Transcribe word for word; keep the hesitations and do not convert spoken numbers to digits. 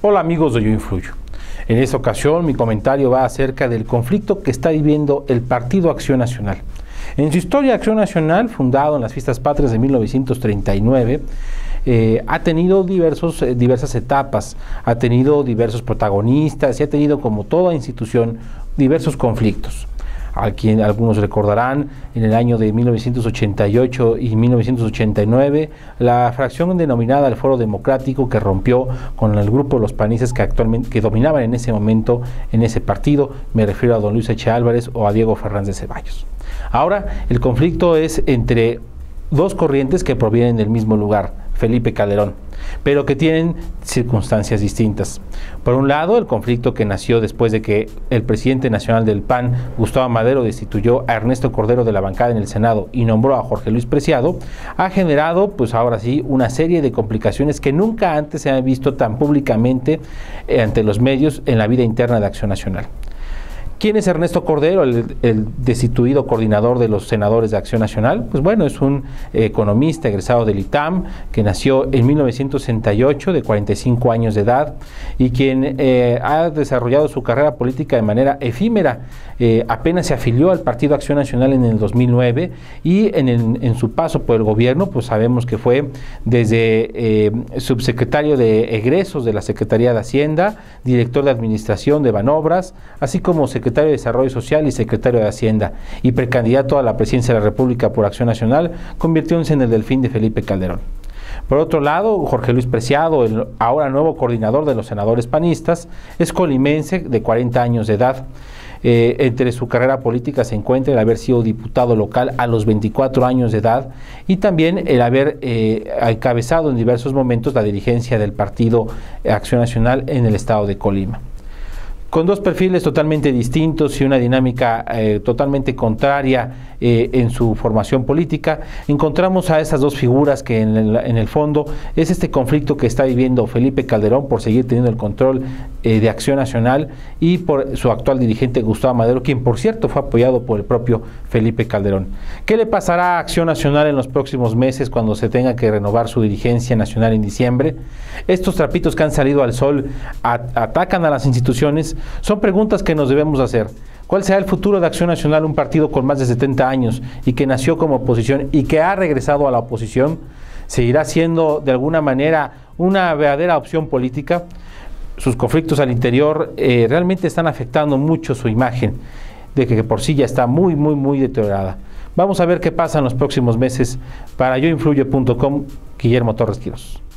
Hola amigos de Yo Influyo. En esta ocasión mi comentario va acerca del conflicto que está viviendo el Partido Acción Nacional. En su historia, Acción Nacional, fundado en las Fiestas Patrias de mil novecientos treinta y nueve, eh, ha tenido diversos, eh, diversas etapas, ha tenido diversos protagonistas y ha tenido, como toda institución, diversos conflictos. A quien algunos recordarán, en el año de mil novecientos ochenta y ocho y mil novecientos ochenta y nueve, la fracción denominada el Foro Democrático, que rompió con el grupo de los panistas que actualmente que dominaban en ese momento en ese partido. Me refiero a don Luis H. Álvarez o a Diego Fernández de Ceballos. Ahora el conflicto es entre dos corrientes que provienen del mismo lugar, Felipe Calderón, pero que tienen circunstancias distintas. Por un lado, el conflicto que nació después de que el presidente nacional del P A N, Gustavo Madero, destituyó a Ernesto Cordero de la bancada en el Senado y nombró a Jorge Luis Preciado, ha generado, pues ahora sí, una serie de complicaciones que nunca antes se han visto tan públicamente eh, ante los medios en la vida interna de Acción Nacional. ¿Quién es Ernesto Cordero, el, el destituido coordinador de los senadores de Acción Nacional? Pues bueno, es un eh, economista egresado del I T A M que nació en mil novecientos sesenta y ocho, de cuarenta y cinco años de edad, y quien eh, ha desarrollado su carrera política de manera efímera. Eh, apenas se afilió al Partido Acción Nacional en el dos mil nueve y en, el, en su paso por el gobierno, pues sabemos que fue desde eh, subsecretario de egresos de la Secretaría de Hacienda, director de Administración de Banobras, así como secretario secretario de Desarrollo Social y secretario de Hacienda, y precandidato a la presidencia de la República por Acción Nacional, convirtiéndose en el delfín de Felipe Calderón. Por otro lado, Jorge Luis Preciado, el ahora nuevo coordinador de los senadores panistas, es colimense de cuarenta años de edad. Eh, entre su carrera política se encuentra el haber sido diputado local a los veinticuatro años de edad y también el haber eh, encabezado en diversos momentos la dirigencia del Partido Acción Nacional en el estado de Colima. Con dos perfiles totalmente distintos y una dinámica eh, totalmente contraria eh, en su formación política, encontramos a esas dos figuras que en el, en el fondo es este conflicto que está viviendo Felipe Calderón por seguir teniendo el control eh, de Acción Nacional y por su actual dirigente Gustavo Madero, quien por cierto fue apoyado por el propio Felipe Calderón. ¿Qué le pasará a Acción Nacional en los próximos meses cuando se tenga que renovar su dirigencia nacional en diciembre? Estos trapitos que han salido al sol at atacan a las instituciones. Son preguntas que nos debemos hacer. ¿Cuál será el futuro de Acción Nacional, un partido con más de setenta años y que nació como oposición y que ha regresado a la oposición? ¿Seguirá siendo de alguna manera una verdadera opción política? Sus conflictos al interior eh, realmente están afectando mucho su imagen, de que por sí ya está muy, muy, muy deteriorada. Vamos a ver qué pasa en los próximos meses. Para yo influyo punto com, Guillermo Torres Quirós.